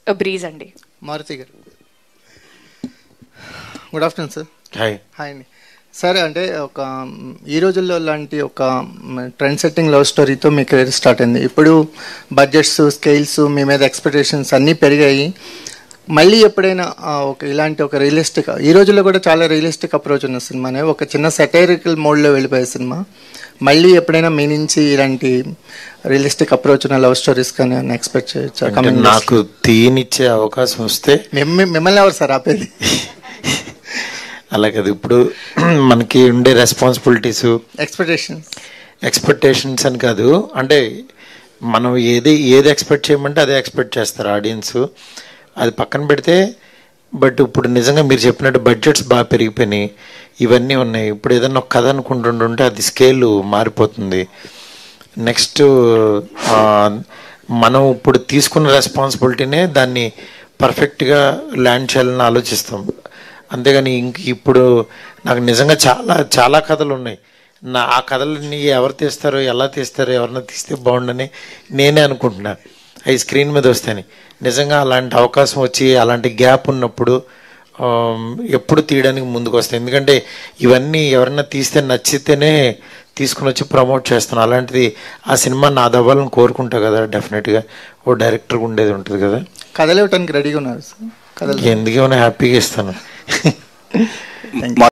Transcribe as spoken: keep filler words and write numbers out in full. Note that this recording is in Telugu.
బ్రీజ్ అండి. మారుతి గారు, good afternoon sir. Hi. Hi అండి. సార్, అంటే ఒక ఈ రోజుల్లో లాంటి ఒక ట్రెండ్ సెట్టింగ్ లవ్ స్టోరీతో మీ కెరీర్ స్టార్ట్ అయింది. ఇప్పుడు బడ్జెట్స్, స్కేల్స్, మీ మీద ఎక్స్పెక్టేషన్స్ అన్నీ పెరిగాయి. మళ్ళీ ఎప్పుడైనా ఒక ఇలాంటి ఒక రియలిస్టిక్, ఈ రోజుల్లో కూడా చాలా రియలిస్టిక్ అప్రోచ్ ఉన్న సినిమానే, ఒక చిన్న సెటైరికల్ మోడ్లో వెళ్ళిపోయే సినిమా, మళ్ళీ ఎప్పుడైనా మీ నుంచి ఇలాంటి రియలిస్టిక్ అప్రోచ్ ఉన్న లవ్ స్టోరీస్ కానీ ఎక్స్పెక్ట్ చేయొచ్చు? నాకు తీనిచ్చే అవకాశం వస్తే మిమ్మల్ని ఎవరు సార్ ఆపేది? అలా కదా, ఇప్పుడు మనకి ఉండే రెస్పాన్సిబిలిటీస్, ఎక్స్పెక్టేషన్స్ ఎక్స్పెక్టేషన్స్ అని కాదు, అంటే మనం ఏది ఏది ఎక్స్పెక్ట్ చేయమంటే అదే ఎక్స్పెక్ట్ చేస్తారు ఆడియన్స్. అది పక్కన పెడితే, బట్ ఇప్పుడు నిజంగా మీరు చెప్పినట్టు బడ్జెట్స్ బాగా పెరిగిపోయినాయి, ఇవన్నీ ఉన్నాయి. ఇప్పుడు ఏదన్నా ఒక కథ అనుకుంటుంటే అది స్కేల్ మారిపోతుంది. నెక్స్ట్ మనం ఇప్పుడు తీసుకున్న రెస్పాన్సిబిలిటీనే దాన్ని పర్ఫెక్ట్గా ల్యాండ్ చేయాలని ఆలోచిస్తాం. అంతేగాని ఇంక ఇప్పుడు నాకు నిజంగా చాలా చాలా కథలు ఉన్నాయి. నా ఆ కథలన్నీ ఎవరు తీస్తారో, ఎలా తీస్తారో, ఎవరన్నా తీస్తే బాగుండని నేనే అనుకుంటున్నా అవి స్క్రీన్ మీద వస్తాయని. నిజంగా అలాంటి అవకాశం వచ్చి అలాంటి గ్యాప్ ఉన్నప్పుడు ఎప్పుడు తీయడానికి ముందుకు వస్తాయి. ఎందుకంటే ఇవన్నీ ఎవరన్నా తీస్తే నచ్చితేనే తీసుకుని వచ్చి ప్రమోట్ చేస్తాను. అలాంటిది ఆ సినిమా నాది అవ్వాలని కోరుకుంటా కదా, డెఫినెట్గా ఓ డైరెక్టర్గా ఉండేది ఉంటుంది కదా. కథలు ఇవ్వడానికి రెడీగా ఉన్నారు సార్? కథలు ఎందుకేమైనా హ్యాపీగా ఇస్తాను.